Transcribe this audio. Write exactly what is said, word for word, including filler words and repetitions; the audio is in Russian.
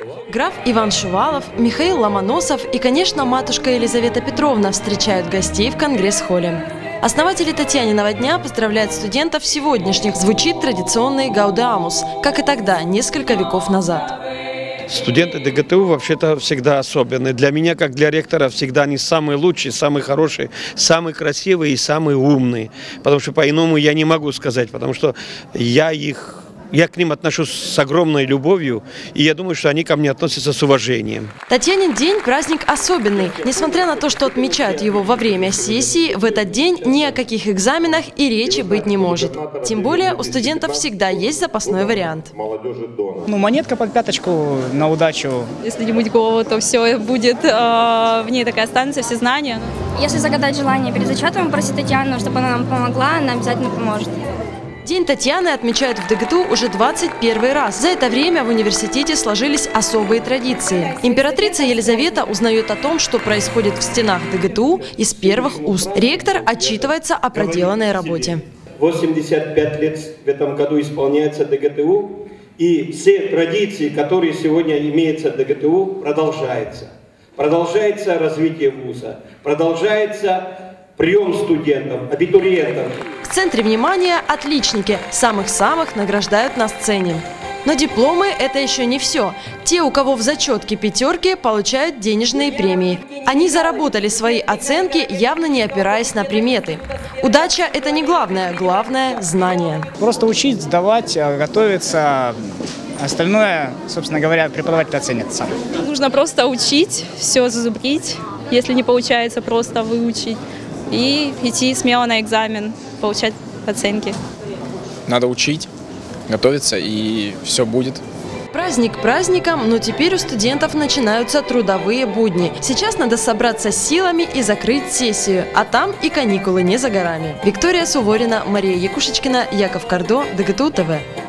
Граф Иван Шувалов, Михаил Ломоносов и, конечно, матушка Елизавета Петровна встречают гостей в конгресс-холле. Основатели Татьяниного дня поздравляют студентов сегодняшних. Звучит традиционный «Гаудеамус», как и тогда, несколько веков назад. Студенты ДГТУ вообще-то всегда особенные. Для меня, как для ректора, всегда они самые лучшие, самые хорошие, самые красивые и самые умные. Потому что по-иному я не могу сказать, потому что я их... Я к ним отношусь с огромной любовью, и я думаю, что они ко мне относятся с уважением. Татьянин день – праздник особенный. Несмотря на то, что отмечают его во время сессии, в этот день ни о каких экзаменах и речи быть не может. Тем более у студентов всегда есть запасной вариант. Ну, монетка под пяточку на удачу. Если не будет голову, то все будет, э, в ней такая станция, все знания. Если загадать желание перед зачетом, попросить Татьяну, чтобы она нам помогла, она обязательно поможет. День Татьяны отмечают в ДГТУ уже двадцать первый раз. За это время в университете сложились особые традиции. Императрица Елизавета узнает о том, что происходит в стенах ДГТУ, из первых уст. Ректор отчитывается о проделанной работе. восемьдесят пять лет в этом году исполняется ДГТУ, и все традиции, которые сегодня имеются в ДГТУ, продолжаются. Продолжается развитие вуза, продолжается прием студентов, абитуриентов. В центре внимания отличники. Самых-самых награждают на сцене. Но дипломы – это еще не все. Те, у кого в зачетке пятерки, получают денежные премии. Они заработали свои оценки, явно не опираясь на приметы. Удача – это не главное, главное – знание. Просто учить, сдавать, готовиться. Остальное, собственно говоря, преподаватель оценит сам. Нужно просто учить, все зазубрить, если не получается просто выучить. И идти смело на экзамен, получать оценки. Надо учить, готовиться, и все будет. Праздник праздником, но теперь у студентов начинаются трудовые будни. Сейчас надо собраться с силами и закрыть сессию, а там и каникулы не за горами. Виктория Суворина, Мария Якушечкина, Яков Кардо, ДГТУ ТВ.